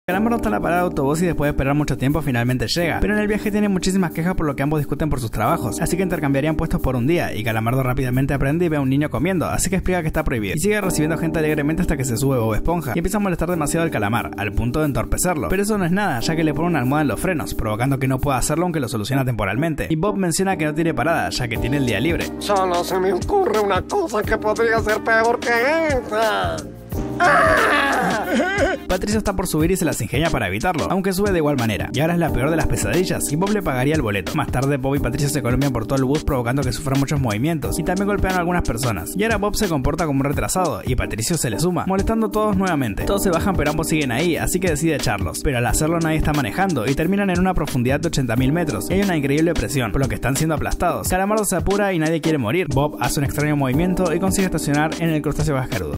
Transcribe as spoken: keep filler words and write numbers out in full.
Calamardo está en la parada de autobús y después de esperar mucho tiempo finalmente llega, pero en el viaje tiene muchísimas quejas por lo que ambos discuten por sus trabajos, así que intercambiarían puestos por un día, y Calamardo rápidamente aprende y ve a un niño comiendo, así que explica que está prohibido, y sigue recibiendo gente alegremente hasta que se sube Bob Esponja, y empieza a molestar demasiado al calamar, al punto de entorpecerlo, pero eso no es nada, ya que le pone una almohada en los frenos, provocando que no pueda hacerlo aunque lo soluciona temporalmente, y Bob menciona que no tiene parada, ya que tiene el día libre. Solo se me ocurre una cosa que podría ser peor que esta. ¡Ah! Patricio está por subir y se las ingenia para evitarlo, aunque sube de igual manera, y ahora es la peor de las pesadillas, y Bob le pagaría el boleto. Más tarde Bob y Patricio se columpian por todo el bus provocando que sufran muchos movimientos, y también golpean a algunas personas, y ahora Bob se comporta como un retrasado, y Patricio se le suma, molestando a todos nuevamente. Todos se bajan pero ambos siguen ahí, así que decide echarlos, pero al hacerlo nadie está manejando, y terminan en una profundidad de ochenta mil metros, y hay una increíble presión, por lo que están siendo aplastados. Calamardo se apura y nadie quiere morir. Bob hace un extraño movimiento y consigue estacionar en el crustáceo cascarudo.